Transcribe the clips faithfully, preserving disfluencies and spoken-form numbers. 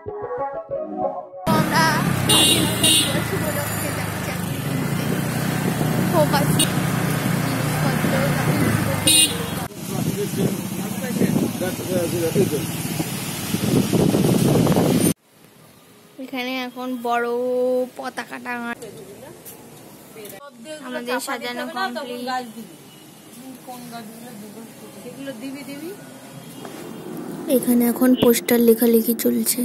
এখানে এখন বড় পতাকা টাঙা, আমাদের সাজানো কমপ্লিট। এখানে এখন পোস্টার লেখালেখি চলছে।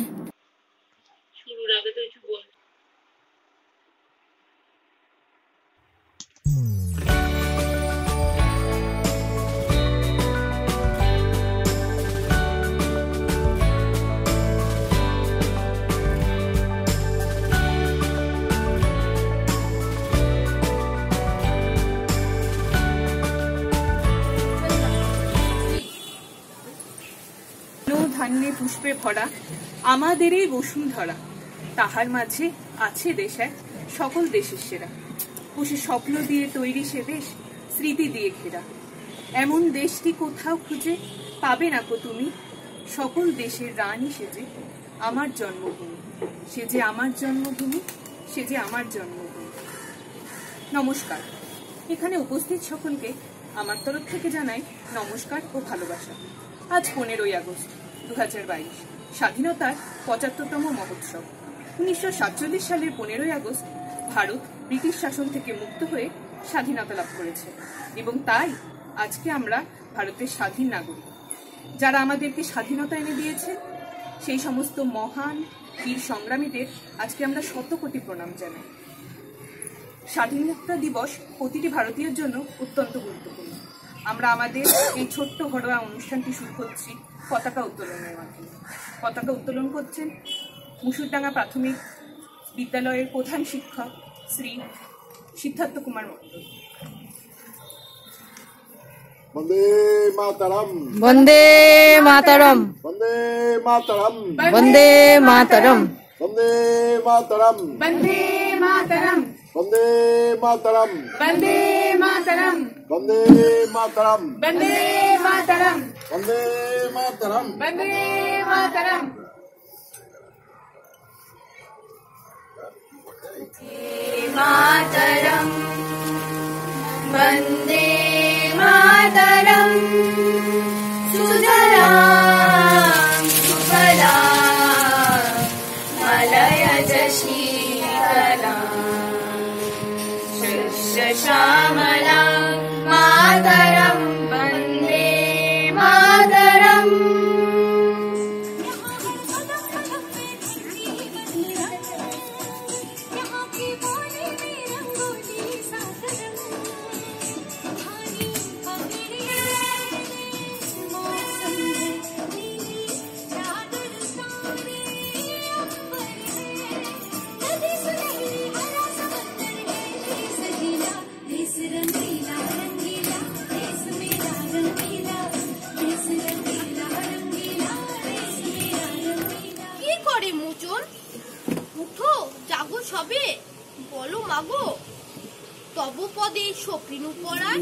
ধান্যে পুষ্পে ভরা আমাদের এই বসুন্ধরা, তাহার মাঝে আছে দেশ এক সকল দেশের সেরা। বসে স্বপ্ন দিয়ে তৈরি সে দেশ, স্মৃতি দিয়ে ঘেরা। এমন দেশটি কোথাও খুঁজে পাবে না কো তুমি, সকল দেশের রানী সেজে আমার জন্মভূমি। সে যে আমার জন্মভূমি, সে যে আমার জন্মভূমি। নমস্কার, এখানে উপস্থিত সকলকে আমার তরফ থেকে জানাই নমস্কার ও ভালোবাসা। আজ পনেরোই আগস্ট দু হাজার বাইশ, স্বাধীনতার পঁচাত্তরতম মহোৎসব। উনিশশো সাতচল্লিশ সালের পনেরোই আগস্ট ভারত ব্রিটিশ শাসন থেকে মুক্ত হয়ে স্বাধীনতা লাভ করেছে, এবং তাই আজকে আমরা ভারতের স্বাধীন নাগরিক। যারা আমাদেরকে স্বাধীনতা এনে দিয়েছে সেই সমস্ত মহান বীর সংগ্রামীদের আজকে আমরা শত কোটি প্রণাম জানাই। স্বাধীনতা দিবস প্রতিটি ভারতীয়ের জন্য অত্যন্ত গুরুত্বপূর্ণ। আমরা আমাদের এই ছোট্ট ঘরোয়া অনুষ্ঠানটি শুরু করছি পতাকা উত্তোলনের মাধ্যমে। পতাকা উত্তোলন করছেন মুসুরডাঙ্গা প্রাথমিক বিদ্যালয়ের প্রধান শিক্ষক শ্রী সিদ্ধার্থ কুমার মণ্ডল। বন্দে মাতরম, বন্দে মাতরম, বন্দে মাতরম, বন্দে মাতরম, বন্দে মাতরম, বন্দে মাতরম, বন্দে মাতরম, বন্দে মাতরম, বন্দে মাতরম, বন্দে মাতরম, বন্দে মাতরম, বন্দে মাতরম। মাতরম, বন্দে মাতরম, সুজলাং সুফলাং মলয়জ শীতলাং শস্য শ্যামলাং মাতরম, বন্দে মাতরম। সবে বলো মাগো, তব পদে সপিনু পরাণ।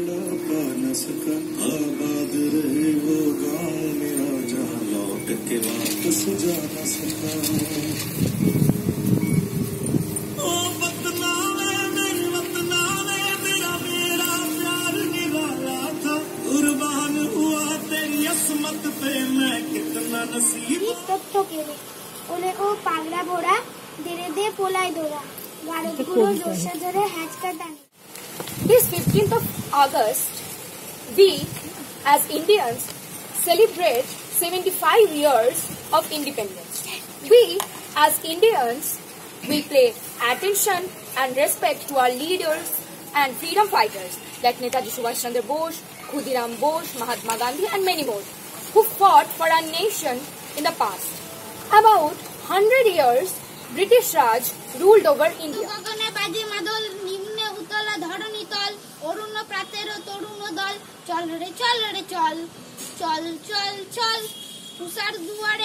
ওলে ও পাগলা ভোরা ধীরে ধীরে পোলাই দোরা গারদগুলো জোরসে জোরে হ্যাচকা টানে। This fifteenth of August, we as Indians celebrate seventy-five years of independence. We as Indians, we pay attention and respect to our leaders and freedom fighters like Netaji Subhash Chandra Bose, Khudiram Bose, Mahatma Gandhi and many more who fought for our nation in the past. About one hundred years, British Raj ruled over India. গগনে বাজে মাদল, নিম্নে উতলা ধরণী তল, অরুণ প্রাতের তরুণ দল, চল রে চল রে চল, চল চল চল তুষার দুয়ারে।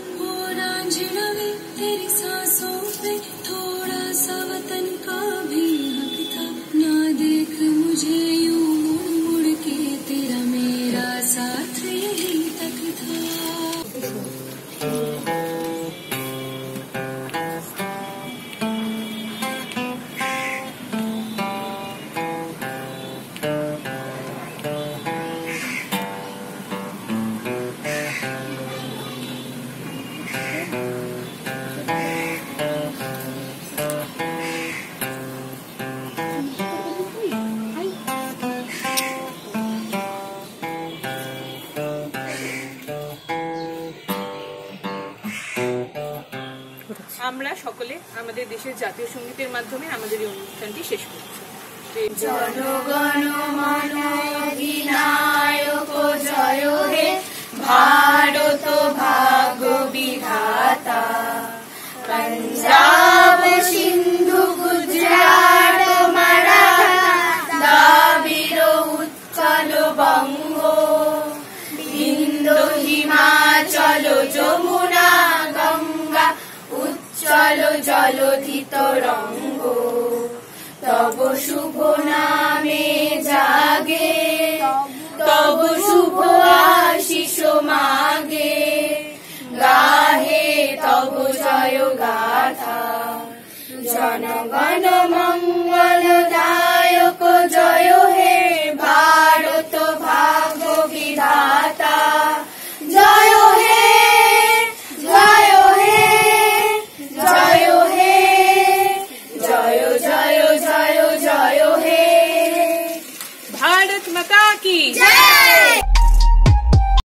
तेरी सांसों पे थोड़ा सा वतन का भी हक था, ना देख मुझे यूं मुड़ मुड़ के, तेरा मेरा साथ यही तक था। আমরা সকলে আমাদের দেশের জাতীয় সঙ্গীতের মাধ্যমে আমাদের এই অনুষ্ঠানটি শেষ করছি। জনগণ মন অধিনায়ক জয় হে ভারত ভাগ্য বিধাতা। পঞ্জাব সিন্ধু গুজরাট মারাঠা দ্রাবিড় উৎকল বঙ্গ বিন্ধ্য হিমাচল যমুনা গঙ্গা উচ্চল জলধি তরঙ্গ। তব শুভ নামে জাগে তব শুভ আশিস মাগে গাহে তব জয় গাথা। জনগণ মন